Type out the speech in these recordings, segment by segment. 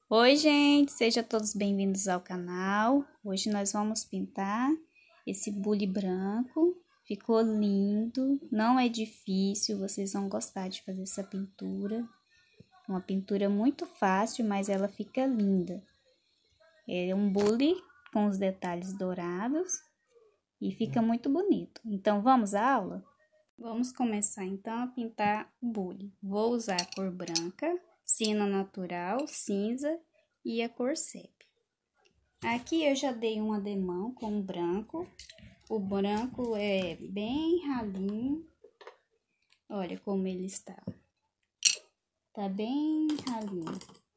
Oi, gente, sejam todos bem-vindos ao canal. Hoje nós vamos pintar esse bule branco. Ficou lindo, não é difícil, vocês vão gostar de fazer essa pintura. Uma pintura muito fácil, mas ela fica linda. É um bule com os detalhes dourados e fica muito bonito. Então, vamos à aula? Vamos começar então a pintar o bule. Vou usar a cor branca, siena natural, cinza e a cor sépia. Aqui eu já dei uma demão com o branco. O branco é bem ralinho. Olha como ele está. Tá bem ralinho.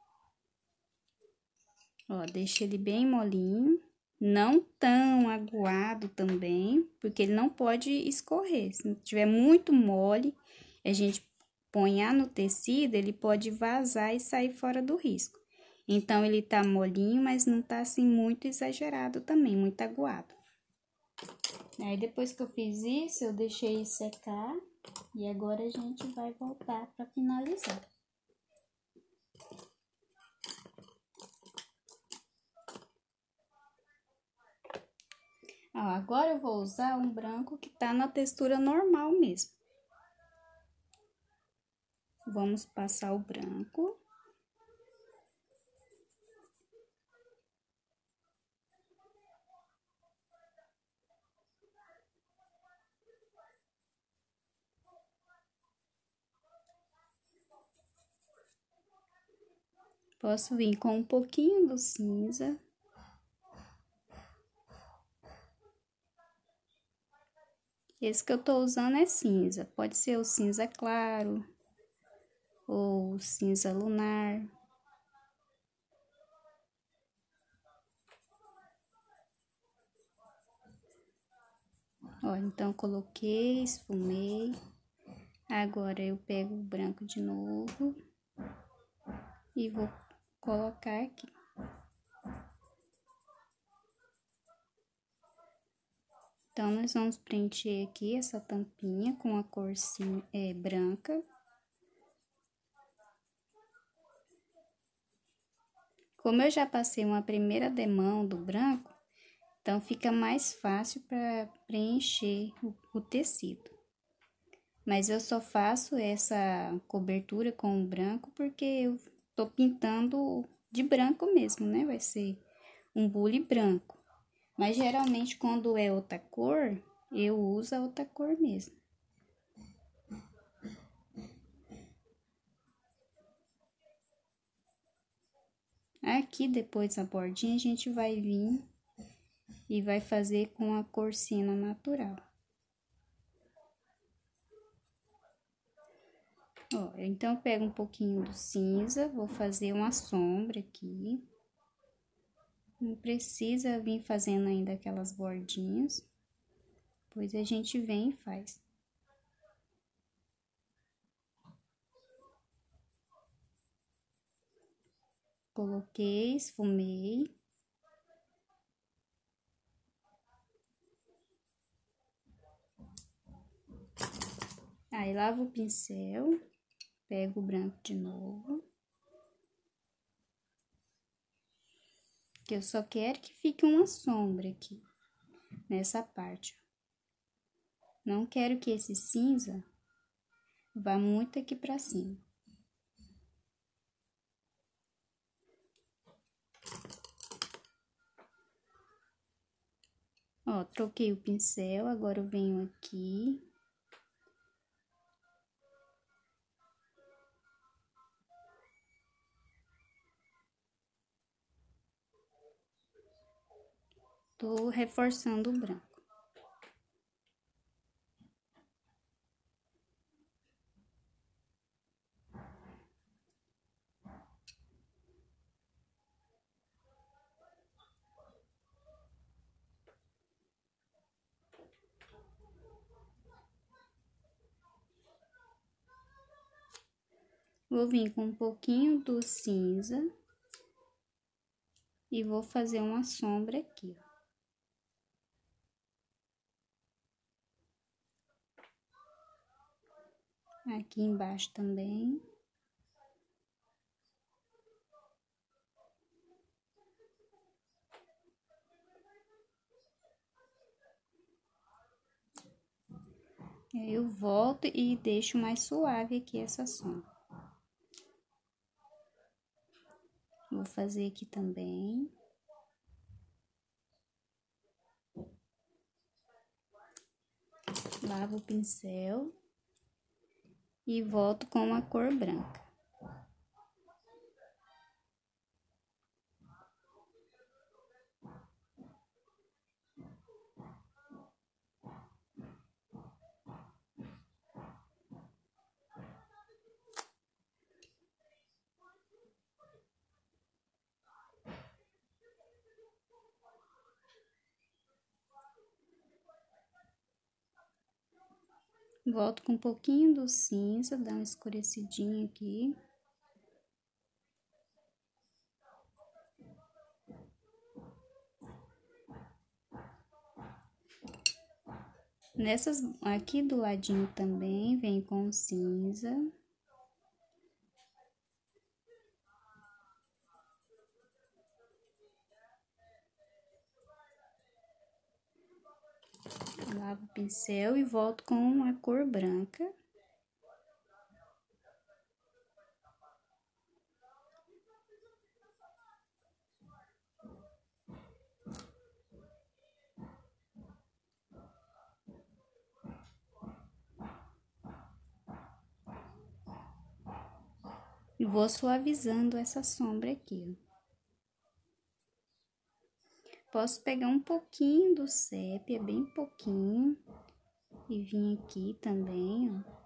Ó, deixa ele bem molinho. Não tão aguado também, porque ele não pode escorrer. Se tiver muito mole, a gente ponhar no tecido, ele pode vazar e sair fora do risco. Então, ele tá molinho, mas não tá assim muito exagerado também, muito aguado. Aí, depois que eu fiz isso, eu deixei secar e agora a gente vai voltar para finalizar. Ó, agora eu vou usar um branco que tá na textura normal mesmo. Vamos passar o branco. Posso vir com um pouquinho do cinza. Esse que eu tô usando é cinza. Pode ser o cinza claro ou cinza lunar. Ó, então coloquei, esfumei. Agora eu pego o branco de novo e vou colocar aqui. Então, nós vamos preencher aqui essa tampinha com a cor branca. Como eu já passei uma primeira demão do branco, então fica mais fácil para preencher o tecido. Mas eu só faço essa cobertura com o branco porque eu tô pintando de branco mesmo, né? Vai ser um bule branco. Mas geralmente quando é outra cor, eu uso a outra cor mesmo. Aqui depois a bordinha a gente vai vir e vai fazer com a cor siena natural. Ó, então eu pego um pouquinho do cinza, vou fazer uma sombra aqui. Não precisa vir fazendo ainda aquelas bordinhas, pois a gente vem e faz. Coloquei, esfumei. Aí, lavo o pincel, pego o branco de novo. Que eu só quero que fique uma sombra aqui, nessa parte. Não quero que esse cinza vá muito aqui pra cima. Ó, troquei o pincel, agora eu venho aqui. Tô reforçando o branco. Vou vir com um pouquinho do cinza e vou fazer uma sombra aqui, ó. Aqui embaixo também. Aí eu volto e deixo mais suave aqui essa sombra. Vou fazer aqui também. Lavo o pincel e volto com a cor branca. Volto com um pouquinho do cinza, dá uma escurecidinha aqui. Nessas aqui do ladinho também vem com cinza. Lavo o pincel e volto com a cor branca. E vou suavizando essa sombra aqui, ó. Posso pegar um pouquinho do sépia, bem pouquinho, e vir aqui também, ó.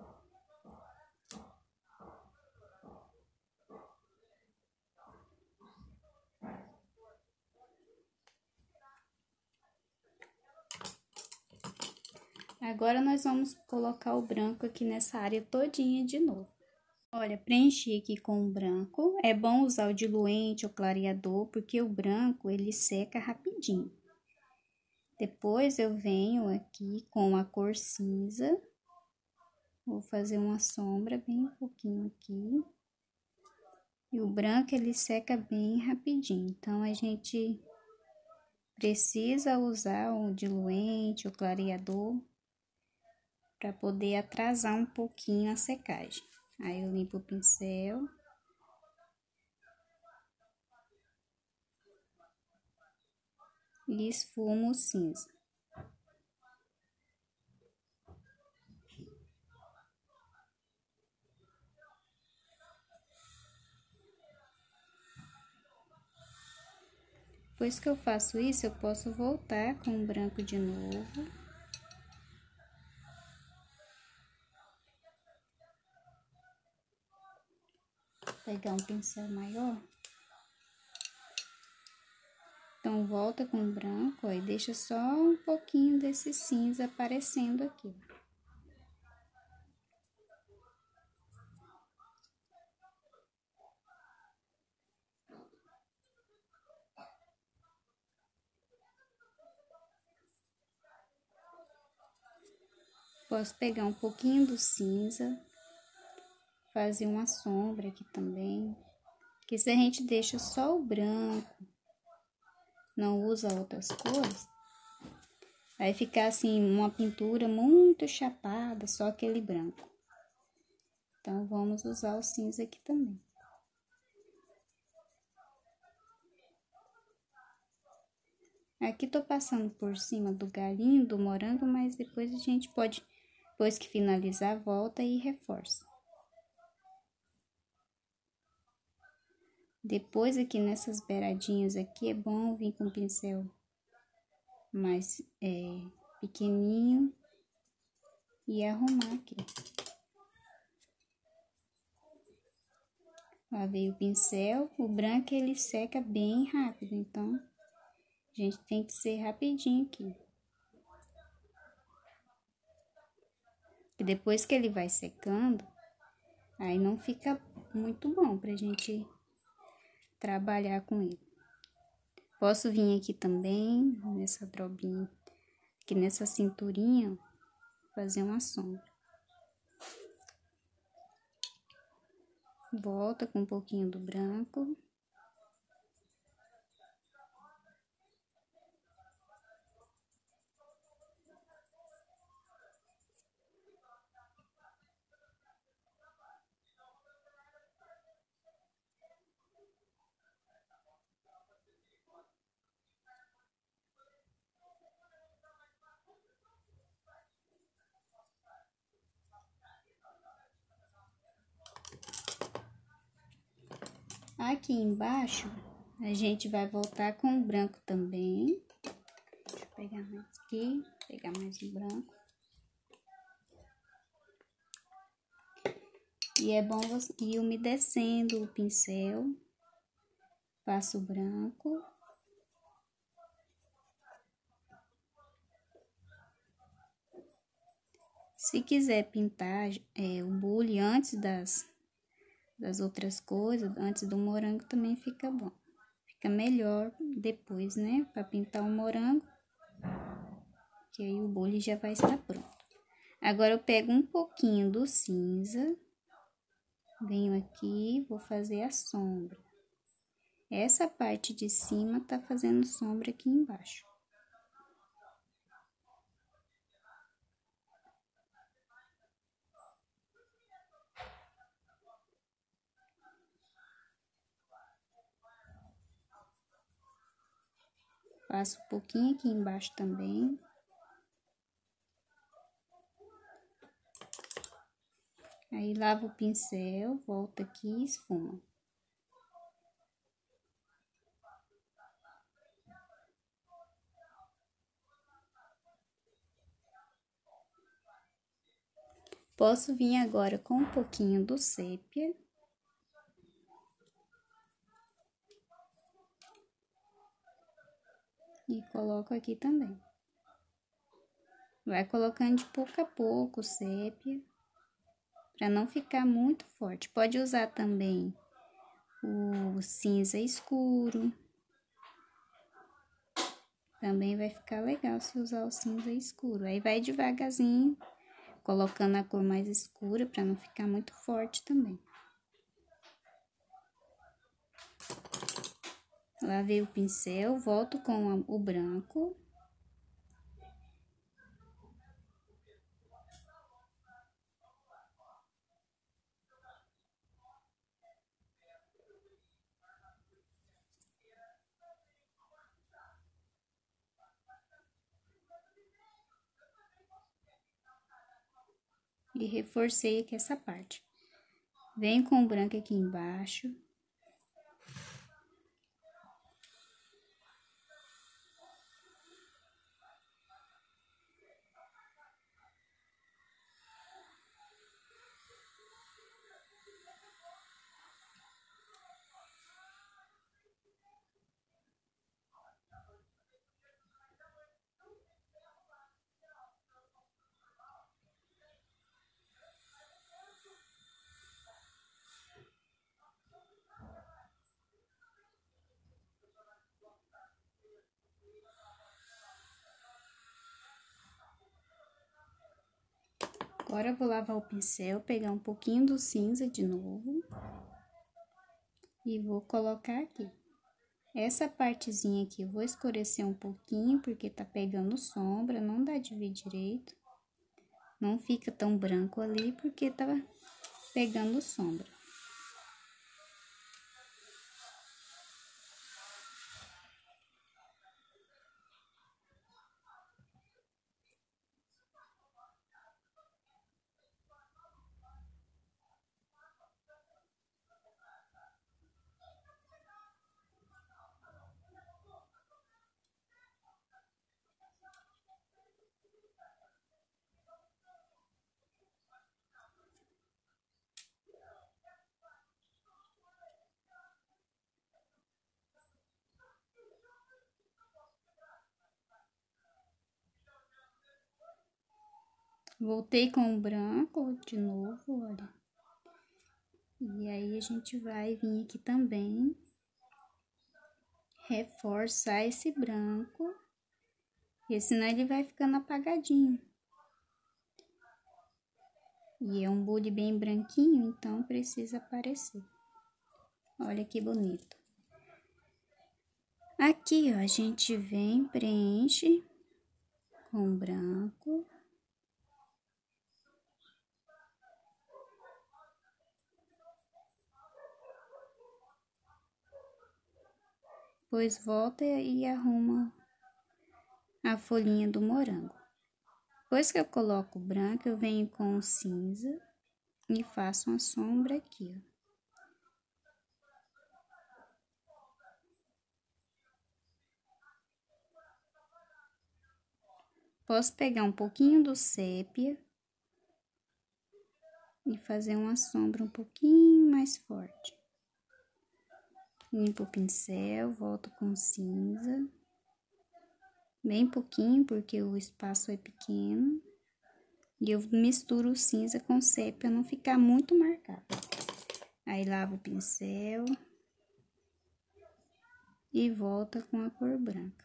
Agora, nós vamos colocar o branco aqui nessa área todinha de novo. Olha, preenchi aqui com o branco. É bom usar o diluente ou clareador, porque o branco, ele seca rapidinho. Depois, eu venho aqui com a cor cinza. Vou fazer uma sombra bem pouquinho aqui. E o branco, ele seca bem rapidinho. Então, a gente precisa usar o diluente ou clareador para poder atrasar um pouquinho a secagem. Aí, eu limpo o pincel. E esfumo o cinza. Depois que eu faço isso, eu posso voltar com o branco de novo. Pegar um pincel maior. Então, volta com o branco, ó, e deixa só um pouquinho desse cinza aparecendo aqui. Posso pegar um pouquinho do cinza, fazer uma sombra aqui também. Porque se a gente deixa só o branco, não usa outras cores, vai ficar assim uma pintura muito chapada, só aquele branco. Então, vamos usar o cinza aqui também. Aqui tô passando por cima do galinho, do morango, mas depois a gente pode, depois que finalizar, volta e reforça. Depois aqui nessas beiradinhas aqui, é bom vir com o pincel mais pequenininho e arrumar aqui. Lavei o pincel, o branco ele seca bem rápido, então a gente tem que ser rapidinho aqui. E depois que ele vai secando, aí não fica muito bom pra gente trabalhar com ele. Posso vir aqui também, nessa drobinha, aqui nessa cinturinha, fazer uma sombra. Volta com um pouquinho do branco. Aqui embaixo, a gente vai voltar com o branco também. Deixa eu pegar mais aqui, pegar mais o branco. E é bom você ir umedecendo o pincel. Passo o branco. Se quiser pintar o bule antes das outras coisas, antes do morango, também fica bom. Fica melhor depois, né? Para pintar o morango, que aí o bule já vai estar pronto. Agora, eu pego um pouquinho do cinza, venho aqui, vou fazer a sombra. Essa parte de cima tá fazendo sombra aqui embaixo. Passo um pouquinho aqui embaixo também. Aí, lavo o pincel, volta aqui e esfuma. Posso vir agora com um pouquinho do sépia. E coloco aqui também. Vai colocando de pouco a pouco o sépia, para não ficar muito forte. Pode usar também o cinza escuro. Também vai ficar legal se usar o cinza escuro. Aí vai devagarzinho, colocando a cor mais escura, para não ficar muito forte também. Lavei o pincel, volto com o branco. E reforcei aqui essa parte. Venho com o branco aqui embaixo. Agora, eu vou lavar o pincel, pegar um pouquinho do cinza de novo. E vou colocar aqui. Essa partezinha aqui eu vou escurecer um pouquinho, porque tá pegando sombra, não dá de ver direito. Não fica tão branco ali, porque tá pegando sombra. Voltei com o branco de novo, olha. E aí, a gente vai vir aqui também reforçar esse branco, porque senão ele vai ficando apagadinho. E é um bule bem branquinho, então precisa aparecer. Olha que bonito. Aqui, ó, a gente vem, preenche com branco. Depois volta e arruma a folhinha do morango. Depois que eu coloco o branco, eu venho com o cinza e faço uma sombra aqui, ó. Posso pegar um pouquinho do sépia e fazer uma sombra um pouquinho mais forte. Limpo o pincel, volto com cinza. Bem pouquinho, porque o espaço é pequeno. E eu misturo o cinza com o sépia para não ficar muito marcado. Aí lavo o pincel e volta com a cor branca.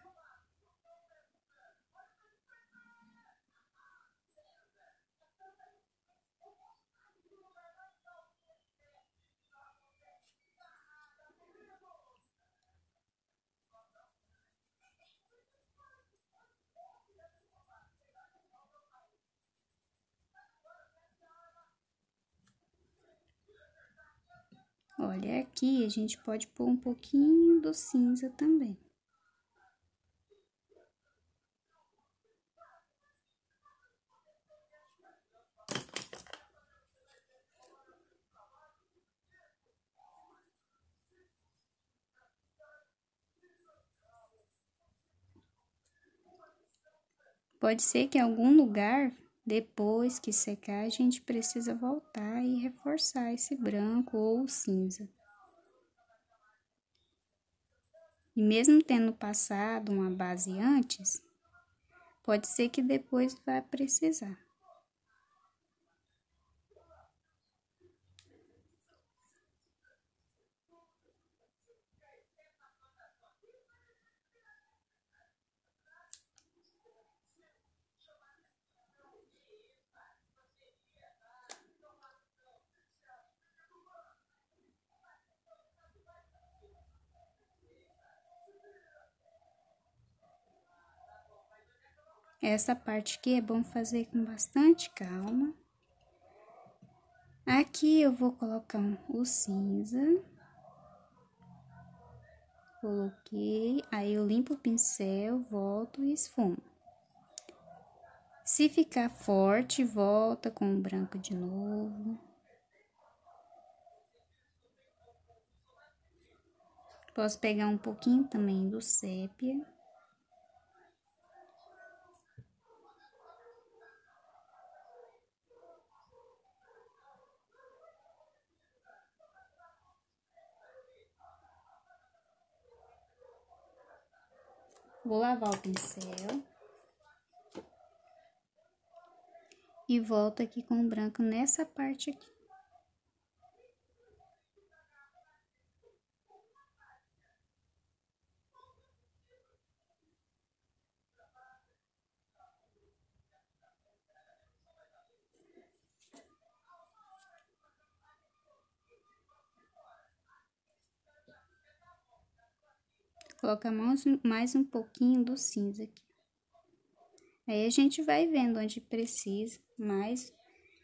Olha, aqui a gente pode pôr um pouquinho do cinza também. Pode ser que em algum lugar, depois que secar, a gente precisa voltar e reforçar esse branco ou o cinza. E mesmo tendo passado uma base antes, pode ser que depois vá precisar. Essa parte aqui é bom fazer com bastante calma. Aqui eu vou colocar o cinza. Coloquei, aí eu limpo o pincel, volto e esfumo. Se ficar forte, volta com o branco de novo. Posso pegar um pouquinho também do sépia. Vou lavar o pincel. E volto aqui com o branco nessa parte aqui. Coloca mais um pouquinho do cinza aqui. Aí a gente vai vendo onde precisa mais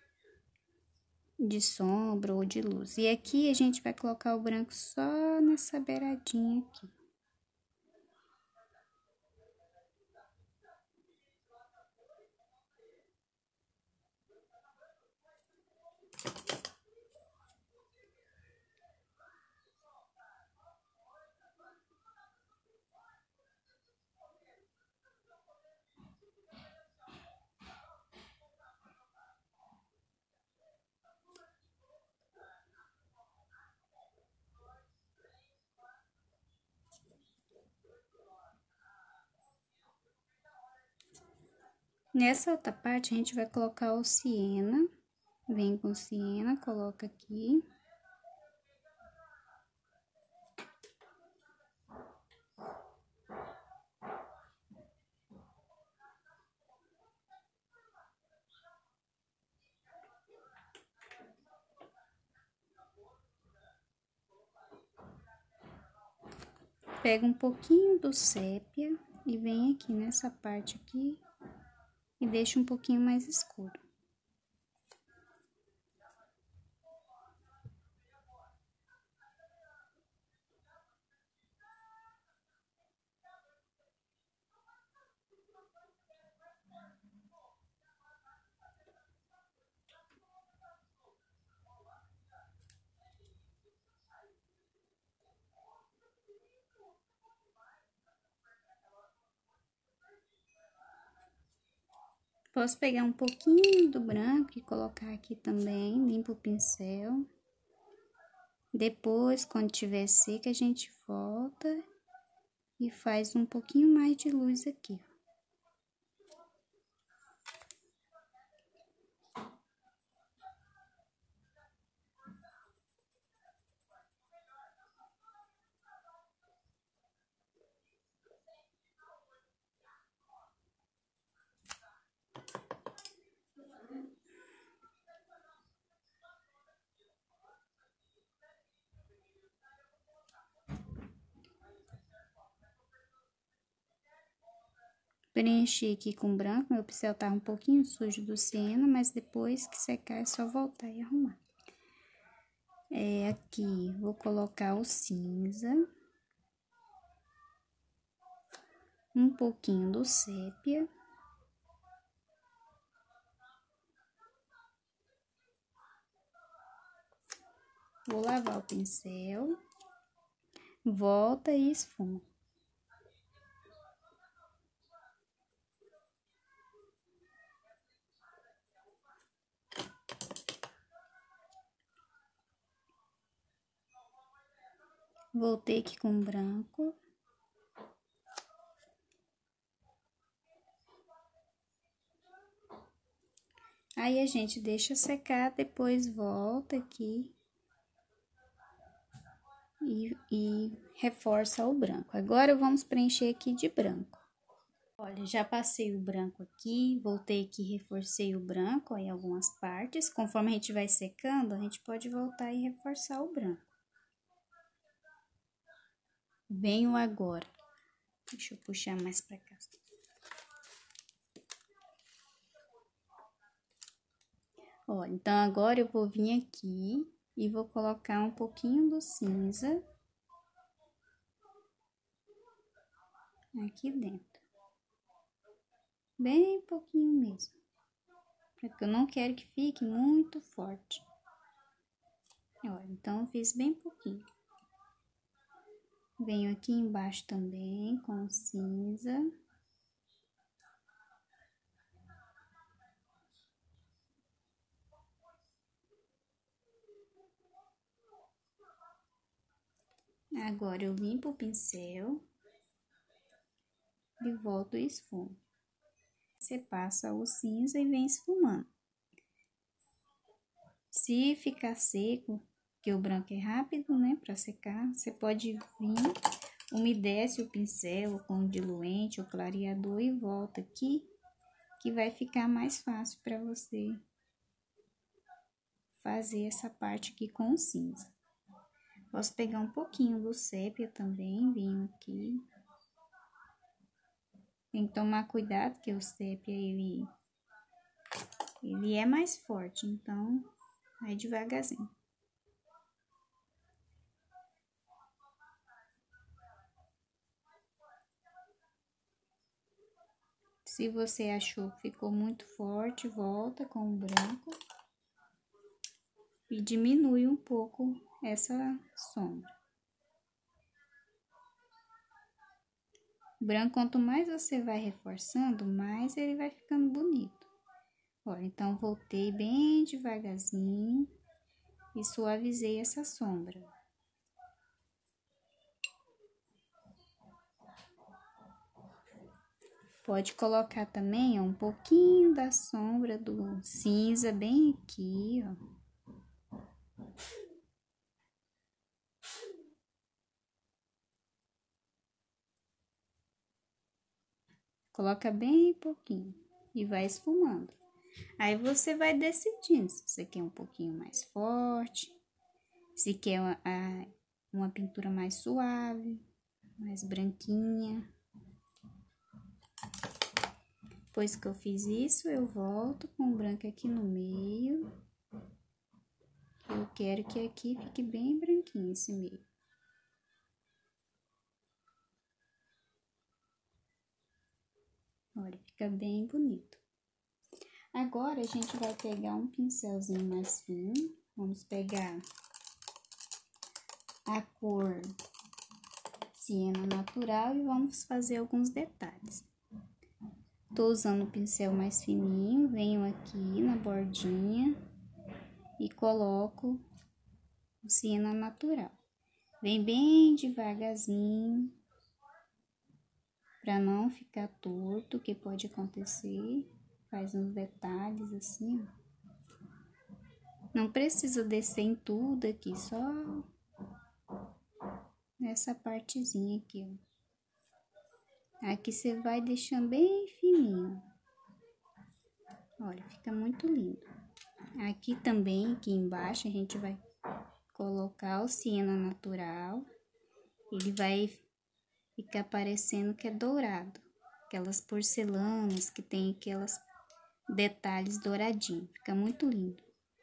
de sombra ou de luz. E aqui a gente vai colocar o branco só nessa beiradinha aqui. Nessa outra parte, a gente vai colocar o siena. Vem com siena, coloca aqui. Pega um pouquinho do sépia e vem aqui nessa parte aqui e deixa um pouquinho mais escuro. Posso pegar um pouquinho do branco e colocar aqui também, limpa o pincel. Depois, quando tiver seca, a gente volta e faz um pouquinho mais de luz aqui. Preenchi aqui com branco, meu pincel tá um pouquinho sujo do siena, mas depois que secar é só voltar e arrumar. Aqui vou colocar o cinza, um pouquinho do sépia. Vou lavar o pincel, volta e esfuma. Voltei aqui com branco. Aí a gente deixa secar, depois volta aqui e reforça o branco. Agora vamos preencher aqui de branco. Olha, já passei o branco aqui, voltei aqui, reforcei o branco em algumas partes. Conforme a gente vai secando, a gente pode voltar e reforçar o branco. Venho agora, deixa eu puxar mais pra cá. Olha, então agora eu vou vir aqui e vou colocar um pouquinho do cinza aqui dentro. Bem pouquinho mesmo, porque eu não quero que fique muito forte. Olha, então eu fiz bem pouquinho. Venho aqui embaixo também com cinza. Agora eu limpo o pincel e volto e esfumo. Você passa o cinza e vem esfumando. Se ficar seco, que o branco é rápido, né, para secar, você pode vir, umedece o pincel com diluente ou clareador e volta aqui, que vai ficar mais fácil para você fazer essa parte aqui com o cinza. Posso pegar um pouquinho do sépia também, venho aqui. Tem que tomar cuidado, que o sépia, ele é mais forte, então, vai devagarzinho. Se você achou que ficou muito forte, volta com o branco e diminui um pouco essa sombra. O branco, quanto mais você vai reforçando, mais ele vai ficando bonito. Olha, então voltei bem devagarzinho e suavizei essa sombra. Pode colocar também, ó, um pouquinho da sombra do cinza bem aqui, ó. Coloca bem pouquinho e vai esfumando. Aí você vai decidindo se você quer um pouquinho mais forte, se quer uma pintura mais suave, mais branquinha. Depois que eu fiz isso, eu volto com o branco aqui no meio. Eu quero que aqui fique bem branquinho esse meio. Olha, fica bem bonito. Agora, a gente vai pegar um pincelzinho mais fino. Vamos pegar a cor siena natural e vamos fazer alguns detalhes. Tô usando o pincel mais fininho, venho aqui na bordinha e coloco o siena natural. Vem bem devagarzinho, para não ficar torto, que pode acontecer. Faz uns detalhes assim, ó. Não precisa descer em tudo aqui, só nessa partezinha aqui, ó. Aqui você vai deixando bem fininho. Olha, fica muito lindo. Aqui também, aqui embaixo, a gente vai colocar o siena natural. Ele vai ficar parecendo que é dourado. Aquelas porcelanas que tem aquelas detalhes douradinhos. Fica muito lindo.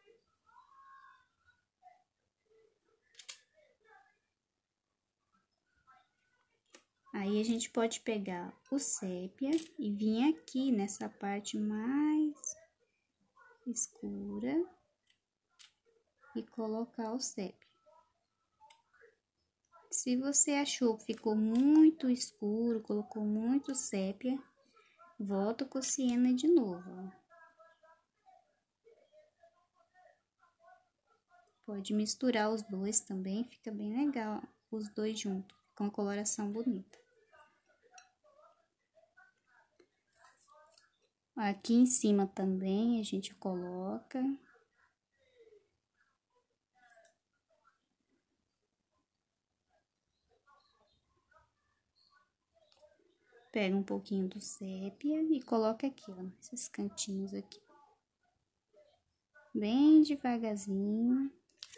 Aí a gente pode pegar o sépia e vir aqui nessa parte mais escura e colocar o sépia. Se você achou que ficou muito escuro, colocou muito sépia, volta com o siena de novo, ó. Pode misturar os dois também, fica bem legal os dois juntos, com a coloração bonita. Aqui em cima também a gente coloca. Pega um pouquinho do sépia e coloca aqui, ó, nesses cantinhos aqui. Bem devagarzinho.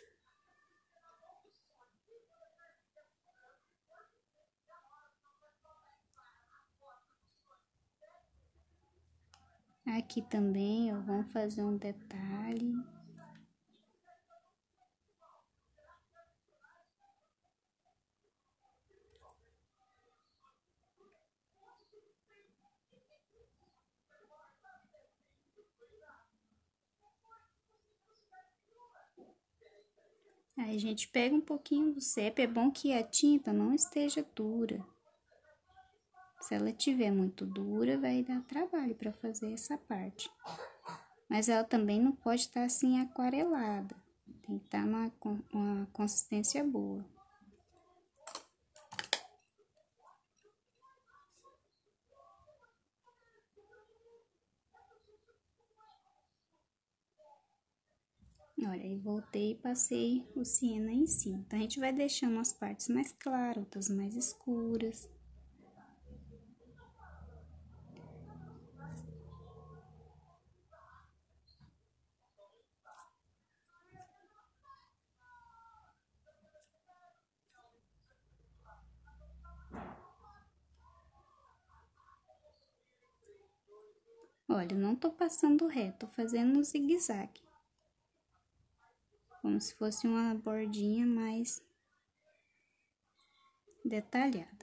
Aqui também, ó, vamos fazer um detalhe. Aí a gente pega um pouquinho do sépia, é bom que a tinta não esteja dura. Se ela tiver muito dura, vai dar trabalho para fazer essa parte. Mas ela também não pode estar assim aquarelada. Tem que estar numa consistência boa. Olha, aí voltei e passei o siena em cima. Então, a gente vai deixando as partes mais claras, outras mais escuras. Olha, eu não tô passando reto, tô fazendo um zigue-zague. Como se fosse uma bordinha mais detalhada.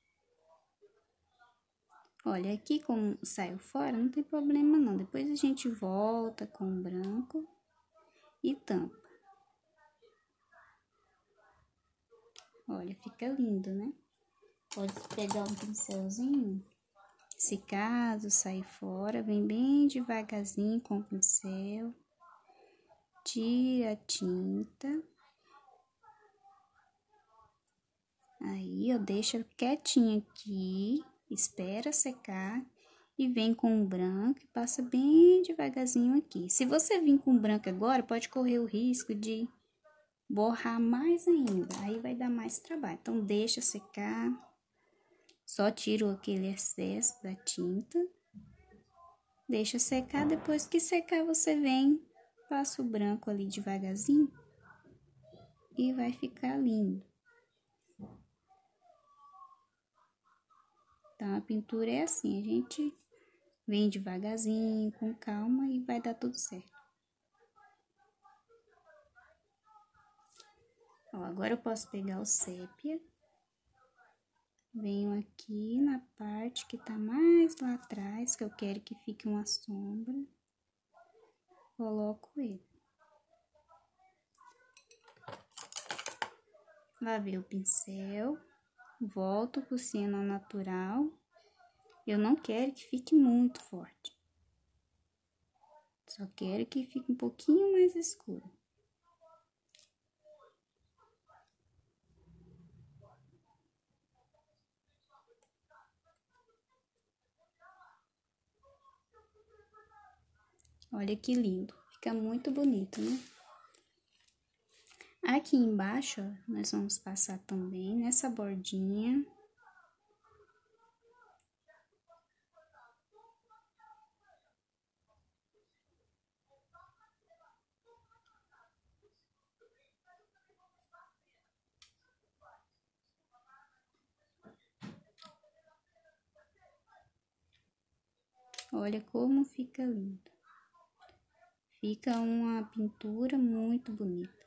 Olha, aqui como saiu fora, não tem problema não. Depois a gente volta com o branco e tampa. Olha, fica lindo, né? Pode pegar um pincelzinho. Se caso sair fora, vem bem devagarzinho com o pincel. Tira a tinta. Aí, ó, deixa quietinho aqui, espera secar e vem com o branco e passa bem devagarzinho aqui. Se você vir com o branco agora, pode correr o risco de borrar mais ainda, aí vai dar mais trabalho. Então, deixa secar, só tiro aquele excesso da tinta, deixa secar, depois que secar você vem, passa o branco ali devagarzinho e vai ficar lindo. Então, a pintura é assim, a gente vem devagarzinho, com calma e vai dar tudo certo. Ó, agora eu posso pegar o sépia. Venho aqui na parte que tá mais lá atrás, que eu quero que fique uma sombra. Coloco ele. Lavei o pincel. Volto com o siena natural Eu não quero que fique muito forte. Só quero que fique um pouquinho mais escuro. Olha que lindo. Fica muito bonito, né? Aqui embaixo, ó, nós vamos passar também nessa bordinha. Olha como fica lindo. Fica uma pintura muito bonita.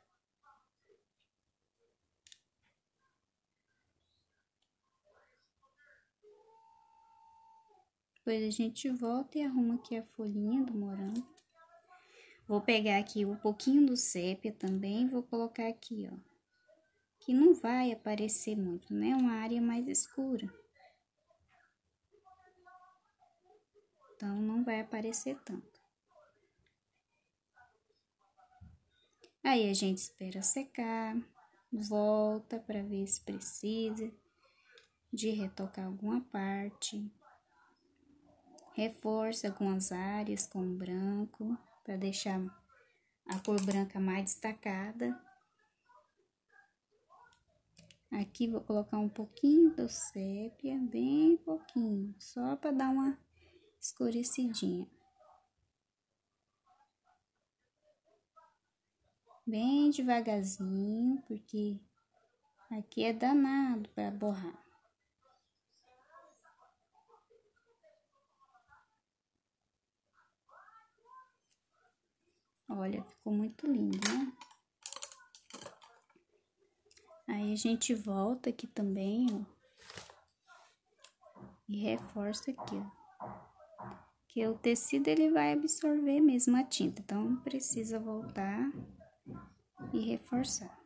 Depois a gente volta e arruma aqui a folhinha do morango. Vou pegar aqui um pouquinho do sépia também, vou colocar aqui, ó. Que não vai aparecer muito, né? Uma área mais escura. Então, não vai aparecer tanto. Aí, a gente espera secar, volta para ver se precisa de retocar alguma parte. Reforça algumas áreas com branco, para deixar a cor branca mais destacada. Aqui vou colocar um pouquinho do sépia, bem pouquinho, só para dar uma escurecidinha. Bem devagarzinho, porque aqui é danado para borrar. Olha, ficou muito lindo, né? Aí a gente volta aqui também, ó. E reforça aqui, ó. Que o tecido, ele vai absorver mesmo a tinta. Então, precisa voltar e reforçar.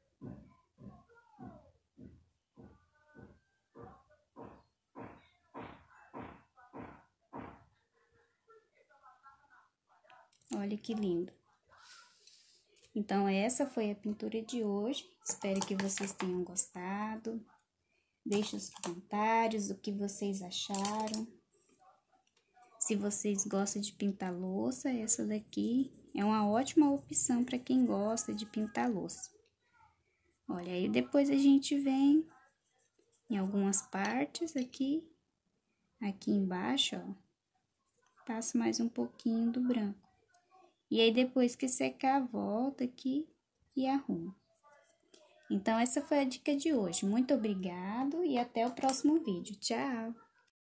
Olha que lindo. Então, essa foi a pintura de hoje. Espero que vocês tenham gostado. Deixe os comentários, o que vocês acharam. Se vocês gostam de pintar louça, essa daqui é uma ótima opção para quem gosta de pintar louça. Olha, aí depois a gente vem em algumas partes aqui embaixo, ó. Passo mais um pouquinho do branco. E aí, depois que secar, volta aqui e arruma. Então, essa foi a dica de hoje. Muito obrigado e até o próximo vídeo. Tchau!